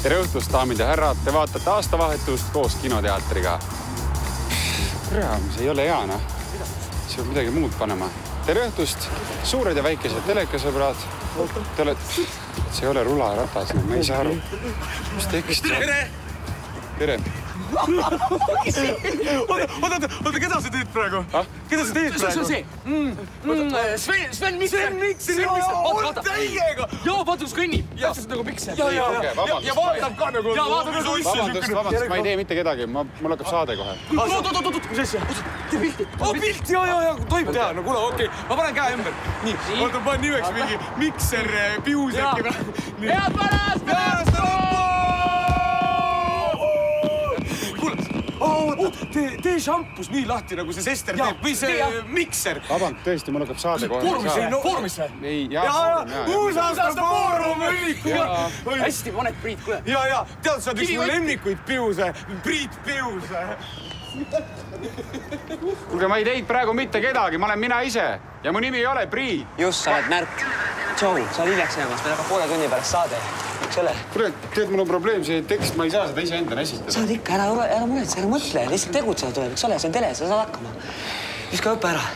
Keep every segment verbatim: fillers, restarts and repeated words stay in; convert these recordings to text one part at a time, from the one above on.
Tere õhtust, daamid ja härrad, te vaatate aastavahetust koos kinoteatriga. Kurat, mis ei ole hea, noh. See peab midagi muud panema. Tere õhtust, suured ja väikesed telekasõbrad. Te olete... See ei ole rularatas, ma ei saa aru. Mis tekst? Tere! Tere! Oota, oota, oota, keda sa teed praegu? Keda sa teed praegu? See on see. Sven, Sven Mikser. Sven Mikser, on täiega! Jaa, vaata, kus kõnnib. Tähtsalt nagu Mikser. Ja, ja, ja. Ja vaatab ka nagu... Jaa, vaatab ka nagu... Vabandust, vabandust, ma ei tee mitte kedagi. Mul hakkab saade kohe. Oot, oot, oot, oot, mis asja? Tee pilti. Oh, pilt, ja, ja, ja, tohib teha. No kuule, okei. Ma panen käe ümber. Nii, oota, panen nimeks mingi Mikser Pius äkki. Head pärast! Pärast! Tee šampus nii lahti, nagu see Sester teeb, või see Mikser. Vaband, tõesti, mul hakkab saade kohe. Foorumis või? Ei, jaa, uusaasta foorum, õnniku. Hästi, mõned Priit, kuule. Ja, ja, tead, sa üks mu lemmikuid Piuse, Priit Piuse. Kuulge, ma ei teid praegu mitte kedagi, ma olen mina ise. Ja mu nimi ei ole Priit. Just, sa oled närk. Tšau, sa oled hiljaks jäämas, meil hakkab poole tunni pärast saade. Selle. Kuule, tead, mul on probleem, see tekst, ma ei saa seda ise endale esitada. Sa oled ikka, ära, ära muretse, ära mõtle, lihtsalt tegutseda tuleb, eks ole, see on tele, sa saad hakkama. Viska õppe ära.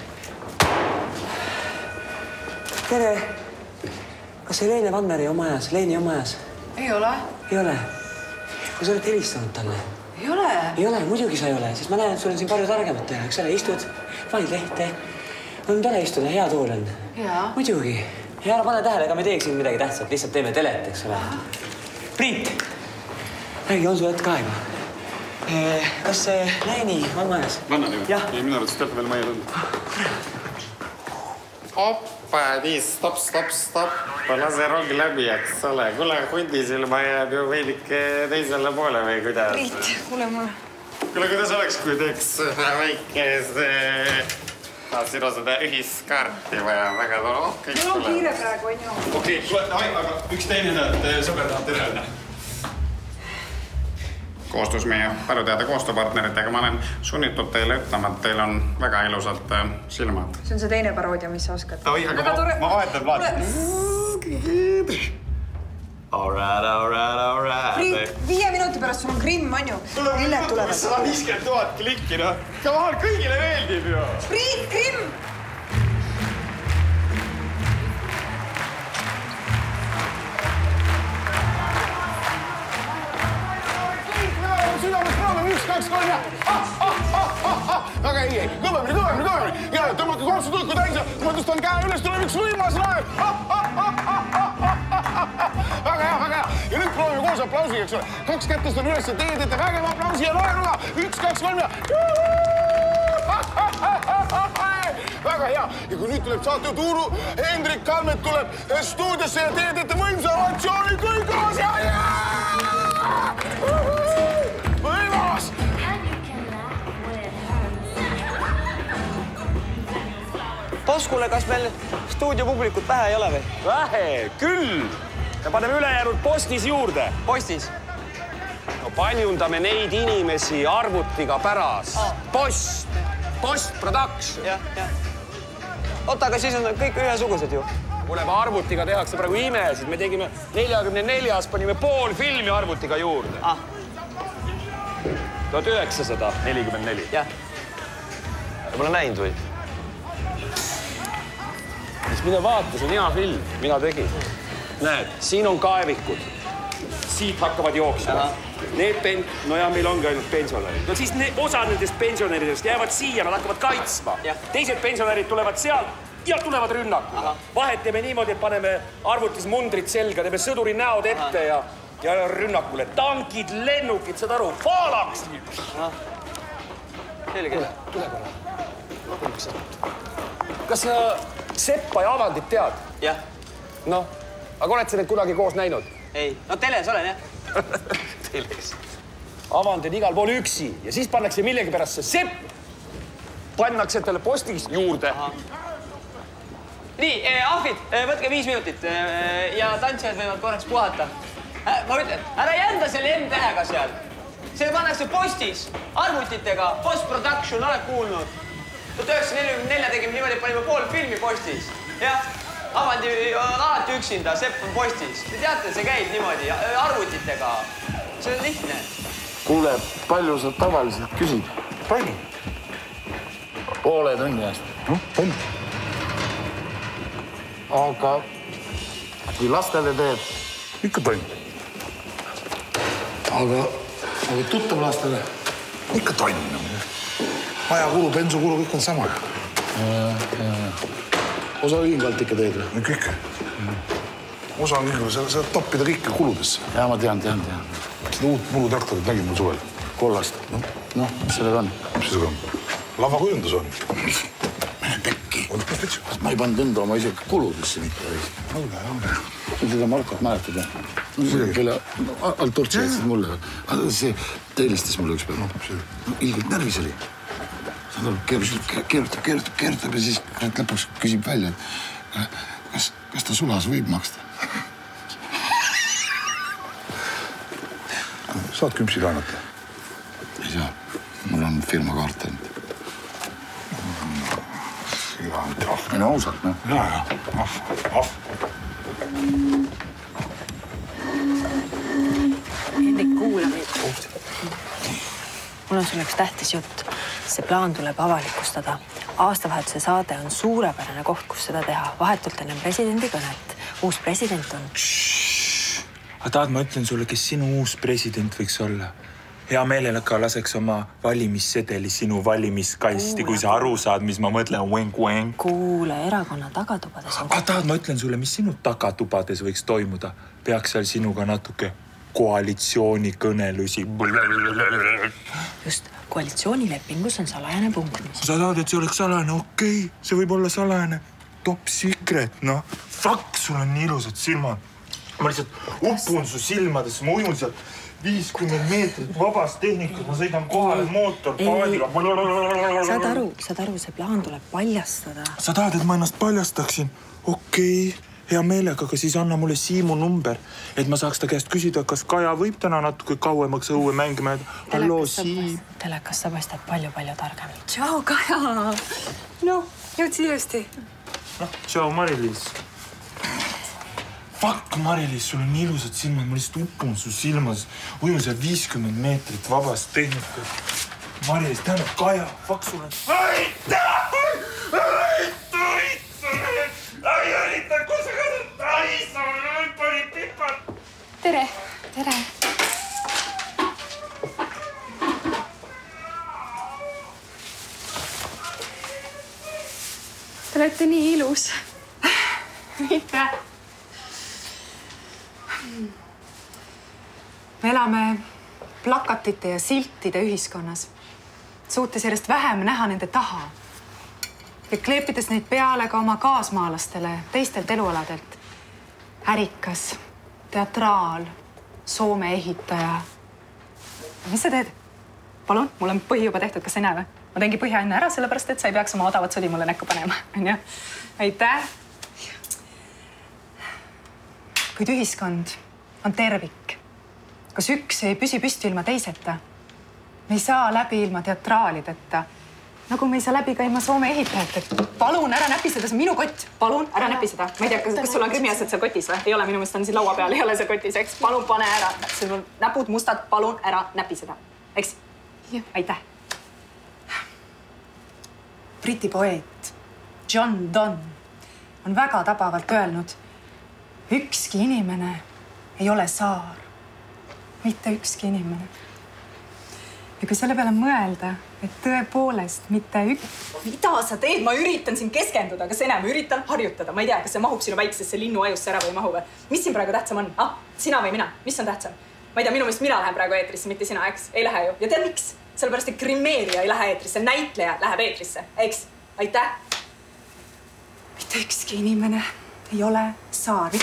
Tere. Kas see Leene Vanneri oma ajas, Leeni oma ajas? Ei ole. Ei ole. Kui sa oled helistanud talle? Ei ole. Ei ole, muidugi sa ei ole, sest ma näen, et sul on siin palju targemat teha, eks ole, istud, panid lehte. On tore istuda, hea tool on. Jaa. Muidugi. Ja ära pane tähele, ega me teeks siin midagi tähtsat, lihtsalt teeme telet, eks ole. Priit, räägi, on su hetk aega? Kas see Leeni on majas? Vannani või? Jah. Ei, minu arvates teate veel maja tunda. Oppa, nii, stopp, stopp, stopp. Lase rong läbi, eks ole. Kuule, hundisilma jääb ju veidike teisele poole või kuidas? Priit, kuule ma... Kuule, kuidas oleks, kui teeks väikese... Sinu seda ühiskaarti vaja väga tore. Oh, kõik Mul on kiire praegu, on ju. Okei, kuule, aga üks teine näed, sõber tahab tere öelda. Koostus meie paluteada koostööpartneritega. Ma olen sunnitud teile ütlema, et teil on väga ilusad silmad. See on see teine paroodia, mis sa oskad. Oi, aga ma vahetan plaati. All right, all right, all right. Priit, viie minuti pärast sul on Grimm, on ju? Lilled tulevad. sada viiskümmend tuhat klikki, noh. Kaval, kõigile meeldib ju. Priit, Grimm! Südames proovime, üks, kaks, kolm ja... Aga ei, ei, kõvemini, kõvemini, kõvemini. Ja tõmmake korsu tõlku täis ja ma tõstan käe üles, tuleb üks võimas laev. Väga hea, väga hea. Ja nüüd proovime koos aplausiga, eks ole. Kaks kätt tõstan üles ja teie teete vägeva aplausi ja laenuga. Üks, kaks, kolm ja... Väga hea. Ja kui nüüd tuleb saatejuht Uuru, Hendrik Kalmet tuleb stuudiosse ja teie teete võimsa avatsiooni kõik koos ja... Võimas! Poskule, kas meil stuudiopublikut vähe ei ole või? Vähe, küll! Ja paneme ülejäänud postis juurde. Postis? No paljundame neid inimesi arvutiga pärast. Post! Post production! Jah, jah. Oota, aga siis on kõik ühesugused ju. Kuule, arvutiga tehakse praegu imesid. Me tegime neljakümne neljas, panime pool filmi arvutiga juurde. Ah. tuhat üheksasada nelikümmend neli. Jah. Pole näinud või? Siis mine vaata, see on hea film, mina tegin. Näed, siin on kaevikud. Siit hakkavad jooksma. Need pen... No ja meil ongi ainult pensionärid. No siis ne... osa nendest pensionäridest jäävad siia, nad hakkavad kaitsma. Teised pensionärid tulevad sealt ja tulevad rünnakule. Vahet teeme niimoodi, et paneme arvutis mundrid selga, teeme sõduri näod ette ja, ja rünnakule. Tankid, lennukid, saad aru, faalaks! Selge. Tule korra. Kas sa Seppa ja Avandit tead? Jah. Noh, aga oled sa neid kunagi koos näinud? Ei, no teles olen, jah. Teles. Avand on igal pool üksi ja siis pannakse millegi pärast see Sepp. Pannakse talle postis juurde. Nii, ahvid, võtke viis minutit ja tantsijad võivad korraks puhata. Ma ütlen, ära jända selle M-tähega seal. See pannakse postis, arvutitega, post-production, oled kuulnud. tuhat üheksasada nelikümmend neli tegime niimoodi, panime pool filmi postis. Jah, Avandi on alati üksinda, Sepp on postis. Te teate, see käib niimoodi arvutitega. See on lihtne. Kuule, palju sa tavaliselt küsid? Palju? Poole tunni eest. No, palju. Aga kui lastele teed? Ikka tonn. Aga, aga tuttav lastele? Ikka tonn. Ajakulu, bensukulu, kõik on sama. Osa ühingalt ikka teed või? Kõik. Osa on ühingalt, sa saad toppida kõike kuludesse. Ja, ma tean, tean, tean. Seda uut mulutraktorit nägin mul suvel. Kollast. Noh, mis sellega on? Mis sellega on? Lavakujundus on. Mene pekki. Kas ma ei pannud enda oma isegi kuludesse mitte. Olge, olge. Seda Markot mäletad, jah? Kelle alt tortsi jätsid mulle. See teelistas mulle üks päev. Ilgelt närvis oli. Keerutab, keerutab, keerutab, keerutab ja siis lõpuks küsib välja, et kas, kas ta sulas võib maksta? Saad kümpsi laenata? Ei saa. Mul on firma kaart ainult. Siga, mitte ahv. Ei no ausalt, noh. Ja, ja. Ahv, ahv. Hendrik, kuula meid. Mul on sul üks tähtis jutt. See plaan tuleb avalikustada. Aastavahetuse saade on suurepärane koht, kus seda teha. Vahetult enne presidendi kõnet. Uus president on... Aga tahad, ma ütlen sulle, kes sinu uus president võiks olla? Hea meelega laseks oma valimissedeli sinu valimiskasti, kui sa aru saad, mis ma mõtlen. Weng-weng. Kuule, erakonna tagatubades on... Aga tahad, ma ütlen sulle, mis sinu tagatubades võiks toimuda? Peaks seal sinuga natuke koalitsioonikõnelusi. Just, koalitsioonilepingus on salajane punkt. Sa tahad, et see oleks salajane? Okei, see võib olla salajane. Top secret, noh. Fuck, sul on nii ilusad silmad. Ma lihtsalt uppun su silmadesse, ma ujun sealt viiskümmend meetrit vabast tehnikud, ma sõidan kohale mootorpaadiga. Saad aru, saad aru, see plaan tuleb paljastada. Sa tahad, et ma ennast paljastaksin? Okei, hea meelega, aga siis anna mulle Siimu number, et ma saaks ta käest küsida, kas Kaja võib täna natuke kauemaks õue mängima. Halloo, Siim. Telekas sa paistab palju-palju targem. Tšau, Kaja. No, jõudsid ilusti. Noh, tšau, Mari-Liis. Fuck, Mari-Liis, sul on nii ilusad silmad, ma lihtsalt uppun su silmas. Ujun seal viiskümmend meetrit vabast tehnikud. Mari-Liis, tähendab, Kaja, fuck sulle. Aitäh! Aitäh! Ai, aitäh, kus sa kasud? Ai, sa olen pani pipad. Tere, tere. Te olete nii ilus. Mitte. Me elame plakatite ja siltide ühiskonnas. Suutes järjest vähem näha nende taha. Ja kleepides neid peale ka oma kaasmaalastele teistelt elualadelt. Ärikas, teatraal, Soome ehitaja. Mis sa teed? Palun, mul on põhi juba tehtud, kas sa ei näe või? Ma teengi põhja enne ära, sellepärast et sa ei peaks oma odavat sodi mulle näkku panema. Aitäh! Kuid ühiskond on tervik. Kas üks ei püsi püsti ilma teiseta? Me ei saa läbi ilma teatraalideta. Nagu me ei saa läbi ka ilma Soome ehitajat. Palun, ära näpi seda, see on minu kott. Palun, ära näpi seda. Ma ei tea, kas sul on krimiasjad seal kotis või? Ei ole, minu mõist on siin laua peal, ei ole see kotis, eks? Palun, pane ära. Sul on näpud mustad, palun, ära näpi seda. Eks? Aitäh. Briti poeet John Donne on väga tabavalt öelnud, ükski inimene ei ole saar. Mitte ükski inimene. Ja kui selle peale mõelda, et tõepoolest mitte ük... Mida sa teed? Ma üritan siin keskenduda, kas enam üritan harjutada. Ma ei tea, kas see mahub sinu väiksesse linnu ajusse ära või ei mahu või? Mis siin praegu tähtsam on? Ah, sina või mina? Mis on tähtsam? Ma ei tea, minu meelest mina lähen praegu eetrisse, mitte sina, eks? Ei lähe ju. Ja tead miks? Sellepärast, et grimeerija ei lähe eetrisse, näitleja läheb eetrisse, eks? Aitäh! Mitte ükski inimene ei ole saari.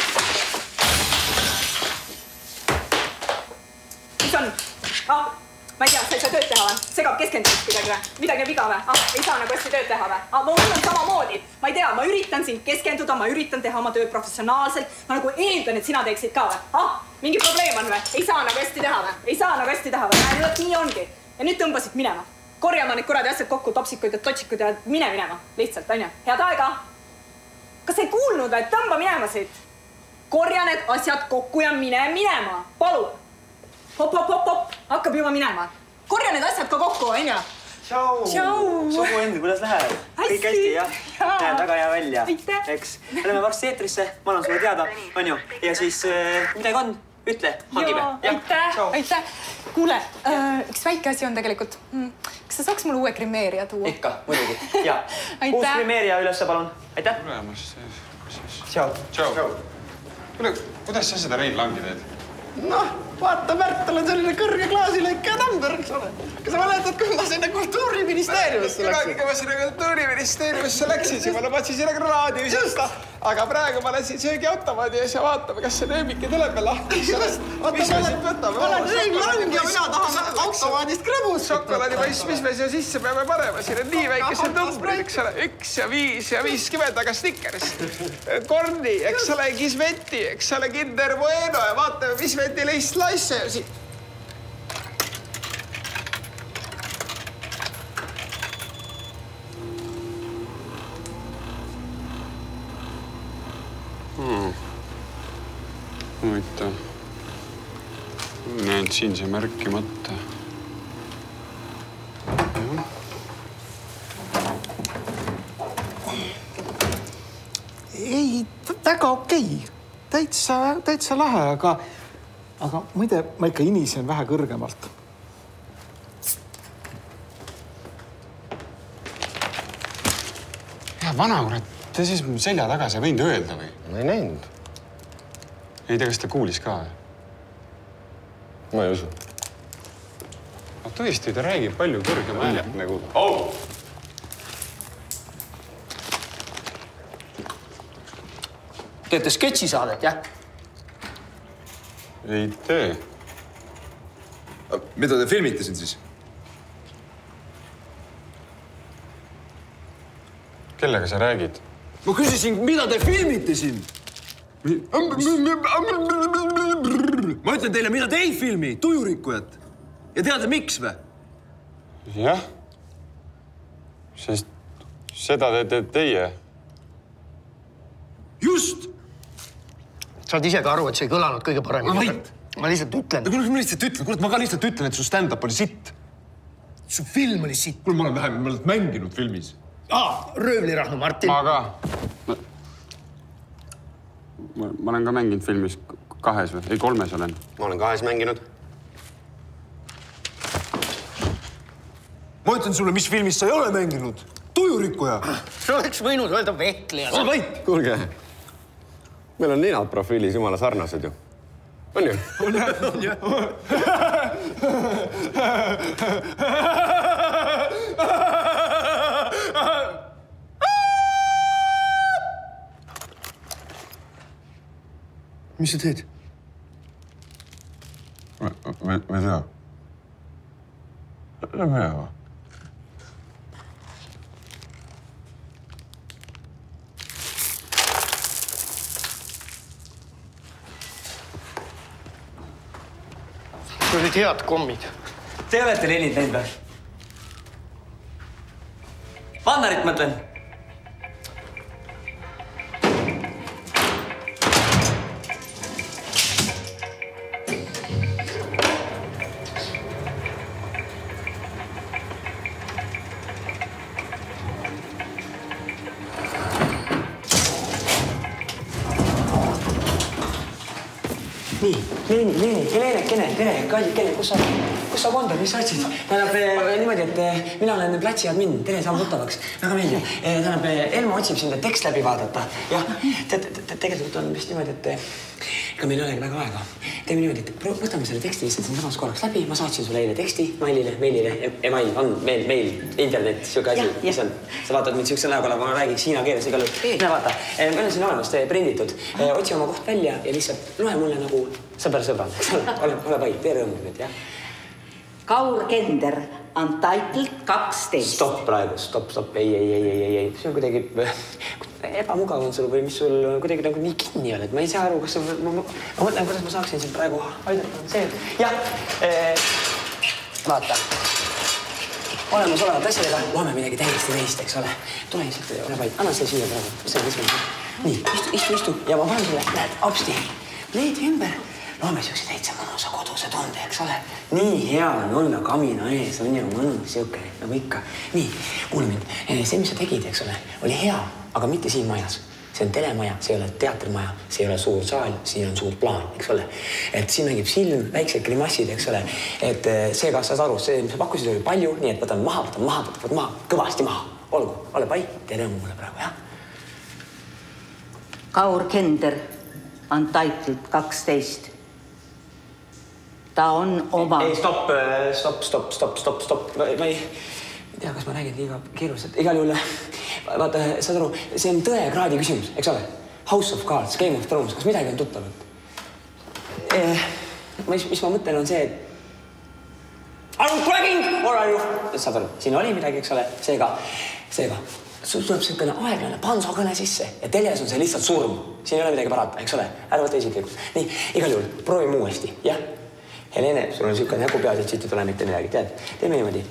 Mis on? Ah, ma ei tea, sa ei saa tööd teha või? Segab keskendumist midagi või? Midagi on viga või? Ah, ei saa nagu hästi tööd teha või? Ah, mul on samamoodi. Ma ei tea, ma üritan siin keskenduda, ma üritan teha oma tööd professionaalselt. Ma nagu eeldan, et sina teeksid ka või? Ah, mingi probleem on või? Ei saa nagu hästi teha või? Ei saa nagu hästi teha või? Nii ongi. Ja nüüd tõmbasid minema. Korjama need kuradi asjad kokku, topsikud ja totsikud ja mine minema. Lihtsalt, on ju? Head aega! Kas sa ei kuulnud kuulnud, et tõmba minema siit. Korja need asjad kokku ja mine minema. Palu. Hop, hop, hop, hop. Hakkab juba minema. Korja need asjad ka kokku, on ja? Tšau. Tšau. Sugu endi, kuidas läheb? Kõik hästi, jah? Näed väga hea välja. Aitäh. Eks, me oleme varsti eetrisse. Ma annan sulle teada, on ju? Ja siis midagi on, ütle, hangime. Aitäh, aitäh. Kuule, üks väike asi on tegelikult. Kas sa saaks mulle uue grimeeria tuua? Ikka, muidugi. Ja, uus grimeeria ülesse, palun. Aitäh. Tulemas. Tšau. Tšau. Kuule, kuidas sa seda Rein Langi teed? Noh, vaata, Märtal on selline kõrge klaasilõike ja number, eks ole. Kas sa mäletad, kui ma sinna kultuuriministeeriumisse läksin? Kui ma sinna kultuuriministeeriumisse läksin, siis ma lubasin sinna kraadi visata. Aga praegu ma läksin söögiautomaadi ees ja vaatame, kas see nööbike tuleb veel lahti. Mis me siit võtame? Ma olen Rein Lang ja mina tahan automaadist krõbust. Šokolaadipoiss, mis me siia sisse peame panema? Siin on nii väikesed numbrid, eks ole. Üks ja viis ja viiskümmend, aga Snickers. Korni, eks ole, Gisveti, eks ole, Kinder Bueno ja vaatame, mis ventilist slaisse siit. Huvitav. Näed, siin see märkimata. Ei, väga okei. Täitsa, täitsa lahe, aga, aga muide, ma ikka inisen vähe kõrgemalt. Ja, vana, kurat, te siis selja tagasi ei võinud öelda või? Ma ei näinud. Ei tea, kas ta kuulis ka või? Ma ei usu. No tõesti, ta räägib palju kõrgema hääle nagu... Oh! Teete sketšisaadet, jah? Ei tee. Mida te filmite siin siis? Kellega sa räägid? Ma küsisin, mida te filmite siin? Ma ütlen teile, mida te ei filmi, tujurikkujat. Ja teate, miks või? Jah. Sest seda teete teie. Just! Sa oled ise ka aru, et see ei kõlanud kõige paremini. Ma lihtsalt ütlen. Kuule, ma lihtsalt ütlen. Kuule, ma ka lihtsalt ütlen, et su stand-up oli sitt. Su film oli sitt. Kuule, ma olen vähem, ma olen mänginud filmis. Aa, Röövlirahnu, Martin. Ma ka. Ma, ma olen ka mänginud filmis kahes või? Ei, kolmes olen. Ma olen kahes mänginud. Ma ütlen sulle, mis filmis sa ei ole mänginud. Tujurikkuja. Sa oleks võinud öelda vehkleja. Sa vait! Kuulge, meil on ninad profiilis jumala sarnased ju. On ju? On jah, on jah. Mis sa teed? Ma ei tea. Lähme hea või? Sul olid head kommid. Te olete Lenit näinud või? Vannarit mõtlen. Nii, Leeni, Leeni, Heleenekene, tere, kallikene, kus sa, kus sa kondad, mis sa otsid? Tähendab niimoodi, et mina olen platsi admin, tere, saab tuttavaks. Väga meeldib. Tähendab, Elmo otsib sind, et tekst läbi vaadata. Jah, tegelikult on vist niimoodi, et ega meil ei olegi väga aega. Teeme niimoodi, et võtame selle teksti lihtsalt siin samas korraks läbi. Ma saatsin sulle eile teksti, mailile, meilile, email, on meil, meil, internet, siuke asi, mis on. Sa vaatad mind siukse näoga, ma räägiks hiina keeles igal juhul. Näe, vaata, meil on siin olemas prinditud. Otsi oma koht välja ja lihtsalt loe mulle nagu sõber-sõbrad, eks ole, ole, ole vaid, tee rõõmu nüüd, jah? Kaur Kender, Untitled kaksteist. Stopp praegu, stopp, stopp, ei, ei, ei, ei, ei, see on kuidagi ebamugav on sul või mis sul kuidagi nagu nii kinni oled. Ma ei saa aru, kas sa... Ma mõtlen, kuidas ma saaksin sind praegu aidata. See, jah, vaata. Olemas olevat asjadega, loeme midagi täiesti teist, eks ole. Tule lihtsalt, ole vaid, anna see siia praegu. Mis see on? nii, istu, istu, istu ja ma panen sulle, näed, apsti, leedi ümber. Loome siukse täitsa mõnusa koduse tunde, eks ole. Nii hea on olla kamina ees, on ju mõnus siuke, nagu ikka. Nii, kuule mind, see, mis sa tegid, eks ole, oli hea, aga mitte siin majas. See on telemaja, see ei ole teatrimaja, see ei ole suur saal, siin on suur plaan, eks ole. Et siin mängib silm, väiksed grimassid, eks ole. Et see, kas sa aru, see, mis sa pakkusid, oli palju, nii et võtame maha, võtame maha, võtame maha, kõvasti maha. Olgu, ole pai, tere mulle praegu, jah? Kaur Kender, Untitled kaksteist. Ta on oma... Ei, stopp, stopp, stopp, stopp, stopp, stopp. Ma ei tea, kas ma räägin liiga keeruliselt. Igal juhul, vaata, saad aru, see on tõekraadi küsimus, eks ole? House of Cards, Game of Thrones, kas midagi on tuttavat? Mis, mis ma mõtlen on see, et... Are you dragging or are you... Saad aru, siin oli midagi, eks ole? Seega, seega, sul tuleb see kõne aeglane panso kõne sisse ja teles on see lihtsalt surm. Siin ei ole midagi parata, eks ole? Ära võtta isiklikult. Nii, igal juhul, proovime uuesti, jah? Helene, sul on siuke nägu peas, et siit ei tule mitte midagi, tead? Teeme niimoodi.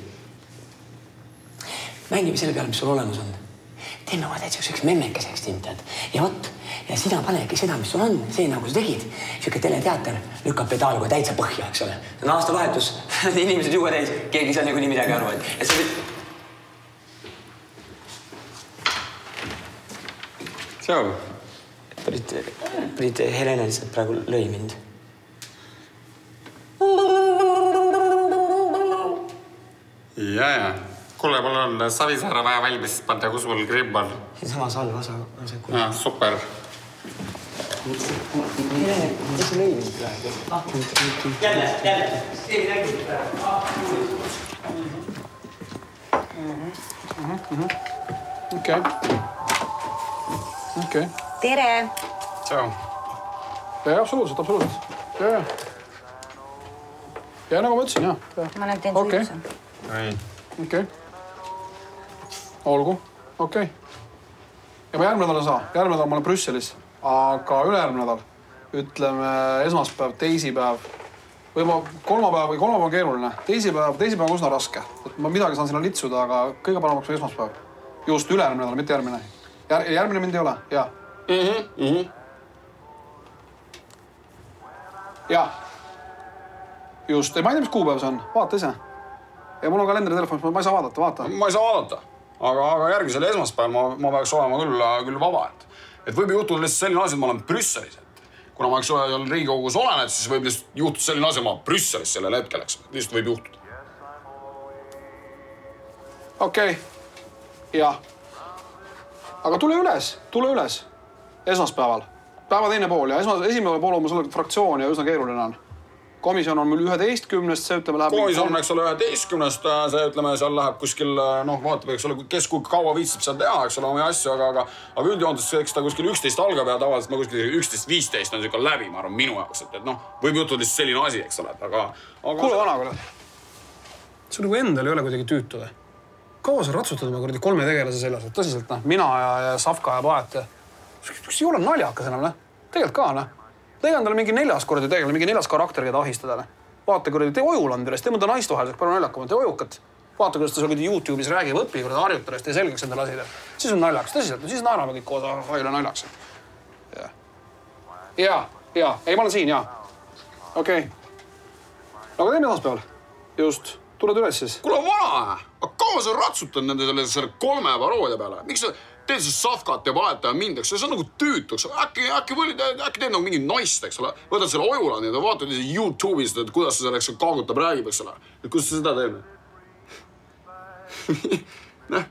Mängime selle peale, mis sul olemas on. Teeme oma täitsa üks memmekeseks tiim, tead? Ja vot, ja sina panegi seda, mis sul on, see nagu sa tegid. Siuke teleteater lükkab pedaaluga täitsa põhja, eks ole? See on aasta vahetus, inimesed juua täis, keegi seal nagu nii midagi arva. Ja sa võid... Tšau. Prid Helene lihtsalt praegu lõi mind. Ja, ja. Kuule, mul on Savisaare vaja valmis panna, kus mul grimm on. Siin sama salv osa. Ja, super. Helene, mis sa lõi mind praegu? Jälle, jälle. Ei räägi praegu. Okei. Okei. Tere! Tšau. Ja, absoluutselt, absoluutselt. Ja, ja. Ja nagu ma ütlesin, jah. Ma olen teen suitsu. Ei. Okei. Olgu. Okei. Ja ma järgmine nädal ei saa. Järgmine nädal ma olen Brüsselis. Aga ülejärgmine nädal, ütleme esmaspäev, teisipäev, või ma kolmapäev või kolmapäev on keeruline. Teisipäev, teisipäev on usna raske. Et ma midagi saan sinna litsuda, aga kõige paremaks on esmaspäev. Just ülejärgmine nädal, mitte järgmine. Jär, järgmine mind ei ole, jaa. Mhm, mhm. Jaa. Just, ei, ma ei tea, mis kuupäev see on. Vaata ise. Ja mul on kalendri telefonis, ma ei saa vaadata, vaata. Ma ei saa vaadata, aga, aga järgmisel esmaspäev ma, ma peaks olema küll, küll vaba. Et, et võib juhtuda lihtsalt selline asi, et ma olen Brüsselis. Et kuna ma eks ole Riigikogus olen, et siis võib lihtsalt juhtuda selline asi, et ma olen Brüsselis sellel hetkel, eks. Lihtsalt võib juhtuda. Okei. Jah. Aga tule üles, tule üles. Esmaspäeval. Päeva teine pool ja esmas, esimene pool on mul selle fraktsioon ja üsna keeruline on. Komisjon on mul üheteistkümnest, see ütleme läheb... Komisjon on, eks ole, üheteistkümnest, see ütleme, seal läheb kuskil, noh, vaatab, eks ole, kes kui kaua viitsib seal teha, eks ole, oma asju, aga, aga, aga üldjoontes, eks ta kuskil üksteist algab ja tavaliselt ma kuskil üksteist viisteist on siuke läbi, ma arvan, minu jaoks, et, et noh, võib juhtuda lihtsalt selline asi, eks ole, aga... aga... Kuule, vana, kuule. See nagu endal ei ole kuidagi tüütu, või? Kaua sa ratsutad oma kuradi kolme tegelase seljas? Tõsiselt, noh, mina ja, ja Savka ja Paet ja... Kas ei ole naljakas enam, noh? Tegelikult ka, noh. Leian talle mingi neljas kordi tegele, mingi neljas karakter, keda ahistada, noh. Vaata, kuradi, tee Ojulandilest, tee mõnda naistvaheliseks, palju naljakamad, tee Ojukat. Vaata, kuidas ta seal YouTube'is räägib, õpi, kuradi harjutalest, tee selgeks endale asida. Siis on naljakas, tõsiselt, siis naerame kõik koos, haile naljaks. Ja, ja, ja, ei, ma olen siin, ja. Okei. Aga teeme esmaspäeval. Just. Tuled üles siis? Kuule, vana! Aga kaua sa ratsutad nende selle, selle kolme paroodia peale? Miks sa teed siis Savkat ja Paet ja mind, eks? See on nagu tüütuks. Äkki, äkki, äkki teed nagu mingi naist, eks ole? Võtad selle Ojulandi ja vaatad YouTube'ist, et kuidas sa selleks kaagutab räägib, eks ole? Et kuidas sa seda teeb? Näh.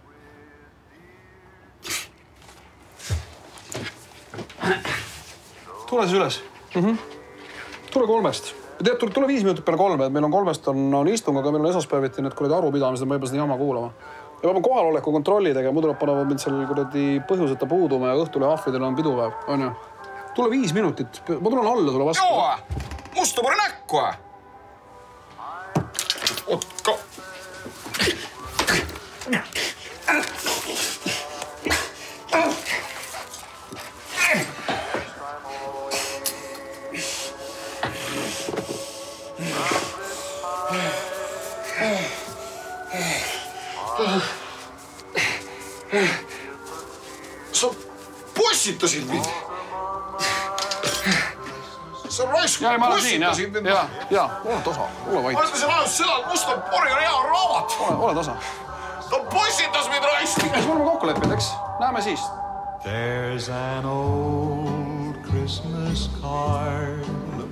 Tule siis üles. Mm-hmm. Tule kolmest. Tead, tule viis minutit peale kolme, et meil on kolmest on, on istung, aga meil on esmaspäeviti need kuradi arupidamised, ma ei pea seda jama kuulama. Ja ma pean kohaloleku kontrolli tegema, muidu nad panevad mind seal kuradi põhjuseta puuduma ja õhtule ahvidel on pidupäev, on ju? Tule viis minutit, ma tulen alla sulle vastu. Joo, musta pole näkku, äh? Oot, ka... Sa pussitasid mind. Sa raisk pussitasid mind. Ja, ja, ole tasa, ole vait. Ma ütlesin ainult seda, et Musta Pori on hea raamat. Ole tasa. Ta pussitas mind raisk. Mis me oleme kokku leppinud, eks? Näeme siis. There's an old Christmas card.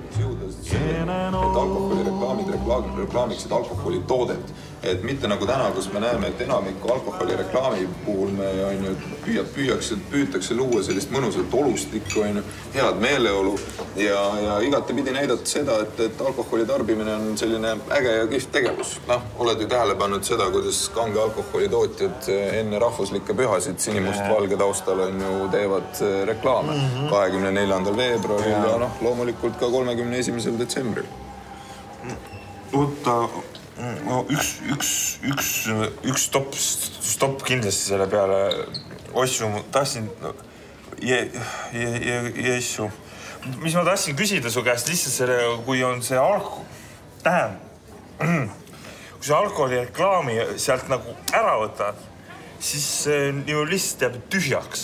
Et alkoholireklaamid reklaamiksid alkoholitoodet. Et mitte nagu täna, kus me näeme, et enamiku alkoholireklaami puhul me püüab, püüaks, püütakse luua sellist mõnusat olustikku, head meeleolu ja, ja igatepidi näidata seda, et, et alkoholi tarbimine on selline äge ja kihvt tegevus. Noh, oled ju tähele pannud seda, kuidas kange alkoholitootjad enne rahvuslikke pühasid sinimust-valge taustal on ju teevad reklaame kahekümne neljandal veebruaril ja noh, loomulikult ka kolmekümne esimesel detsembril. Oota, no üks, üks, üks, üks stopp, stopp kindlasti selle peale. Ossu, ma tahtsin, je, je, je, jessu. Mis ma tahtsin küsida su käest lihtsalt selle, kui on see alko... Tähem, kui see alkoholireklaami sealt nagu ära võtad, siis ju lihtsalt jääb tühjaks.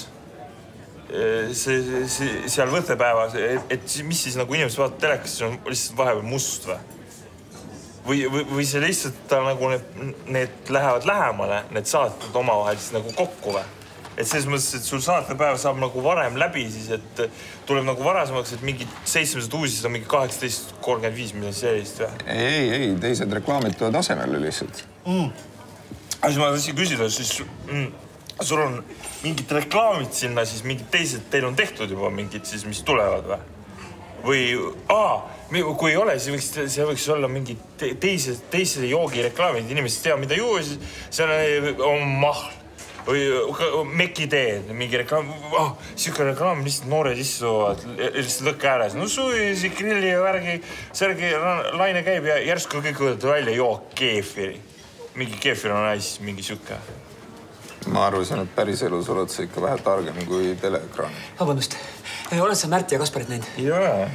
See, see, seal võttepäevas, et, et mis siis nagu inimesed vaatavad telekas, siis on lihtsalt vahepeal must või? Või, või, või see lihtsalt ta nagu need, need lähevad lähemale, need saated omavahel siis nagu kokku või? Et selles mõttes, et sul saatepäev saab nagu varem läbi siis, et tuleb nagu varasemaks, et mingi seitsmesada uusist on mingi kaheksateist kolmkümmend viis miljonit sellist või? Ei, ei, teised reklaamid tulevad asemele lihtsalt. Mm. Aga siis ma tahtsin küsida, siis mm, sul on mingid reklaamid sinna, siis mingid teised, teil on tehtud juba mingid siis, mis tulevad või? Või, aa, kui ei ole, siis võiks, see võiks olla mingi teise, teise joogireklaamid, inimesed teavad, mida juua, siis see on mahl või meki teed, mingi reklaam, oh, siuke reklaam, lihtsalt noored istuvad, lihtsalt lõkke ääres. No suvi, see grilli ja värgi, särgi laine käib ja järsku kõik võtavad välja jook keefiri. Mingi keefir on nice, mingi siuke. Ma arvasin, et päris elus oled sa ikka vähe targem kui teleekraan. Vabandust, oled sa Märt ja Kasparit näinud? Jaa.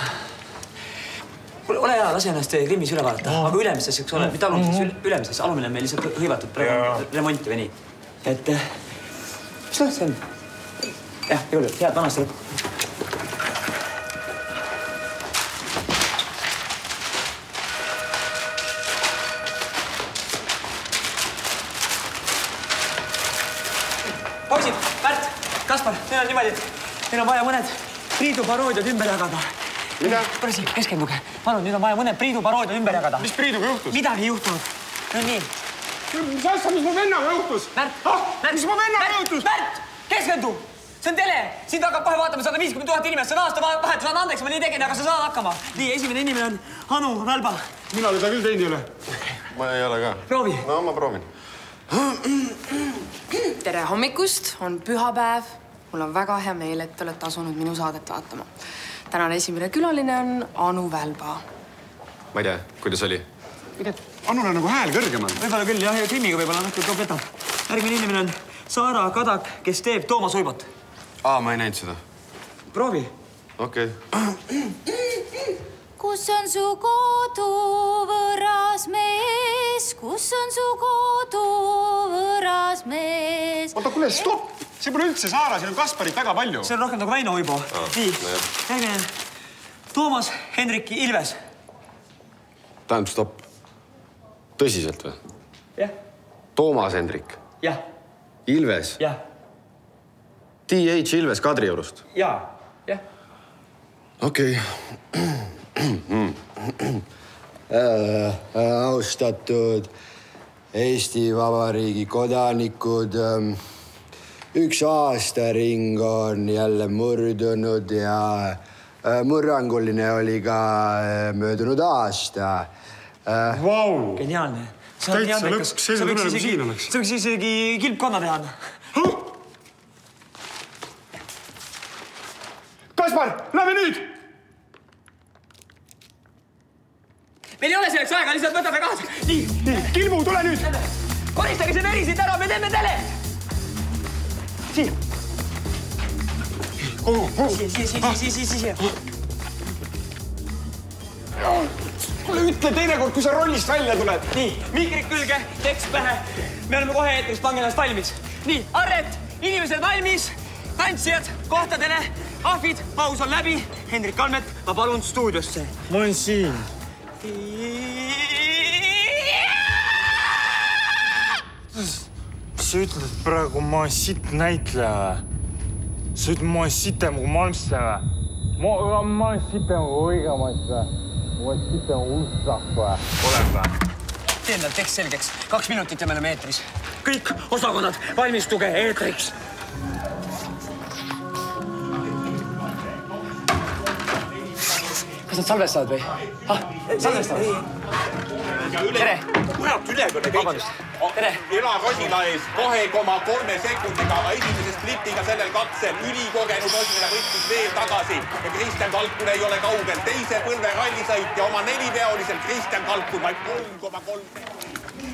Ole hea, lase ennast Grimmis üle vaadata, aga ülemistes, eks ole, mitte alumises, ülemistes, alumine on meil lihtsalt hõivatud praegu remonti või nii. Et, mis lõht see on? Jah, jõulud, head vanast lõpp. Poisid, Märt, Kaspar, meil on niimoodi, et meil on vaja mõned Priidu paroodiad ümber jagada. Mida? Presi, keskenduge. Palun, nüüd on vaja mõned Priidu paroodiad ümber jagada. Mis Priiduga juhtus? Midagi ei juhtunud. No nii. Mis asja, mis mu vennaga juhtus? Märt! Ah, mis mu vennaga juhtus? Märt! Keskendu! See on tele! Sind hakkab kohe vaatama sada viiskümmend tuhat inimest. See on aasta vahetus, on andeks, ma nii tegin, aga sa saad hakkama. Nii, esimene inimene on Anu Välba. Mina teda küll teinud ei ole. Ma ei ole ka. Proovi. No, ma proovin. Tere hommikust, on pühapäev. Mul on väga hea meel, et olete asunud minu saadet vaatama. Tänane esimene külaline on Anu Välba. Ma ei tea, kuidas oli? Anul on nagu hääl kõrgemal. Võib-olla küll, jah, ja Grimmiga võib-olla natuke ka petab. Järgmine inimene on Saara Kadak, kes teeb Toomas Uibot. Aa, ma ei näinud seda. Proovi. Okei. Kus on su kodu, võõras mees? Kus on su kodu, võõras mees? Oota, kuule, stopp! See pole üldse Saara, siin on Kasparit väga palju. See on rohkem nagu Väino Uibo. Nii, järgmine on Toomas Hendrik Ilves. Tähendab, stopp. Tõsiselt või? Jah. Toomas Hendrik? Jah. Ilves? Jah. T H Ilves Kadriorust? Jaa, jah. Okei. Austatud Eesti Vabariigi kodanikud, üks aastaring on jälle murdunud ja murranguline oli ka möödunud aasta. Vau! Geniaalne. Täitsa lõks, see on nagu siin oleks. See võiks isegi kilpkonna teha. Kaspar, lähme nüüd! Meil ei ole selleks aega, lihtsalt võtame kaasa. Nii, nii, Kilmu, tule nüüd! Koristage see veri siit ära, me teeme tele! Siia. Siia, siia, siia, siia, siia, siia. Kuule, ütle teinekord, kui sa rollist välja tuled. Nii, mikrid külge, tekst pähe. Me oleme kohe eetris, pange ennast valmis. Nii, Arret, inimesed valmis. tantsijad kohtadele. Ahvid, paus on läbi. Hendrik Kalmet, ma palun stuudiosse. Ma olen siin. Sa ütled praegu, ma olen sitt näitleja või? Sa ütled, ma olen sitem kui Malmsten või? Ma olen sitem kui Õigemats või? Ma olen sitem kui Ussahv või? Oleb või? Teen tal tekst selgeks. Kaks minutit ja me oleme eetris. Kõik osakonnad, valmistuge eetriks. Kas nad salvestavad või? Ah, salvestavad? Tere! Kurat, ülekõne kõik. Tere! Ela Rosila ees kahe koma kolme sekundiga, aga esimesest splittiga sellel katsel ülikogenud Rosila võttis veel tagasi ja Kristjan Kalkun ei ole kaugel. Teise põlve rallisõitja oma neliveolisel Kristjan Kalkun vaid kolm koma kolm sekundit.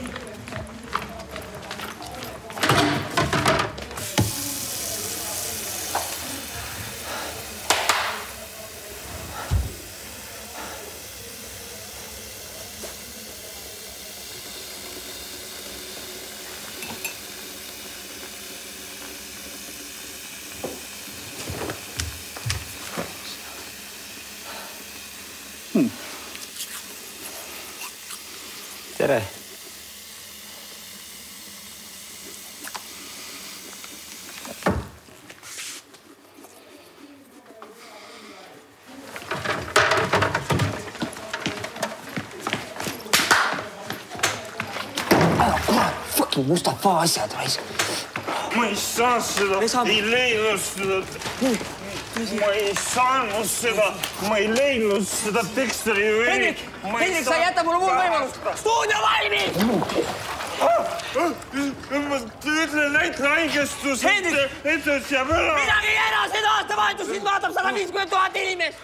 Tere! Fucking Mustafa asjad, raisk. Ma ei saa seda, ei leidnud seda. Ma ei saanud seda, ma ei leidnud seda tekstari ju ei. Hendrik, Hendrik, sa ei jäta mulle muud võimalust. Stuudio valmis! Ma ütlen näitele haigestus, et see jääb ära. Midagi ei ära, seda aastavahetust siin vaatab sada viiskümmend tuhat inimest.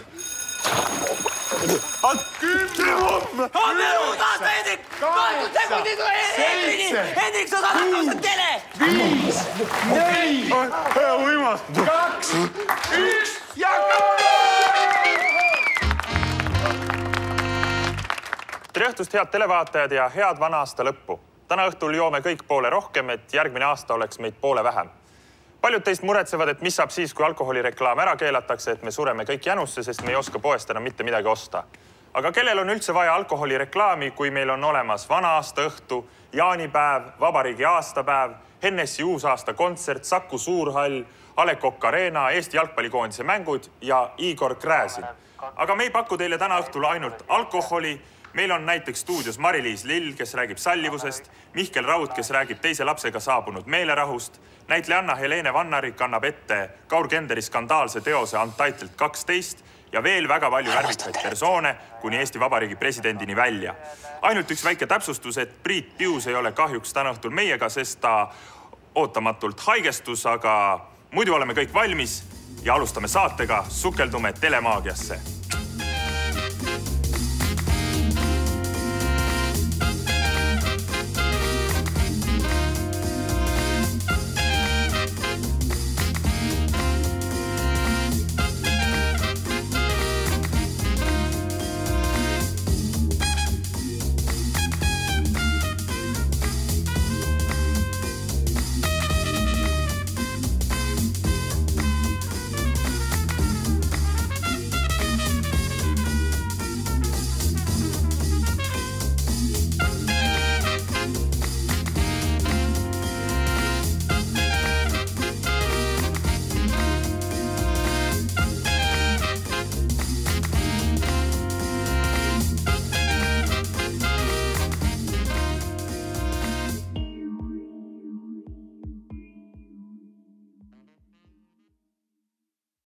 Kümne homme! Homme uut aasta, Hendrik! Kaheksa, sekundid või Hendriki! Hendrik, sa saad hakkama tele! Viis, neli, võimatu. Kaks, üks ja tere õhtust, head televaatajad ja head vana aasta lõppu. Täna õhtul joome kõik poole rohkem, et järgmine aasta oleks meid poole vähem. Paljud teist muretsevad, et mis saab siis, kui alkoholireklaam ära keelatakse, et me sureme kõik jänusse, sest me ei oska poest enam mitte midagi osta. Aga kellel on üldse vaja alkoholireklaami, kui meil on olemas vana aasta õhtu, jaanipäev, vabariigi aastapäev, Hennessy uusaasta kontsert, Saku Suurhall, A Le Coq Arena, Eesti jalgpallikoondise mängud ja Igor Gräzin. Aga me ei paku teile täna õhtul ainult alkoholi. Meil on näiteks stuudios Mari-Liis Lill, kes räägib sallivusest, Mihkel Raud, kes räägib teise lapsega saabunud meelerahust, näitlejanna Helene Vannarik annab ette Kaur Kenderi skandaalse teose Untitled kaksteist ja veel väga palju värvikaid persoone kuni Eesti Vabariigi presidendini välja. Ainult üks väike täpsustus, et Priit Pius ei ole kahjuks täna õhtul meiega, sest ta ootamatult haigestus, aga muidu oleme kõik valmis ja alustame saatega Sukeldume telemaagiasse.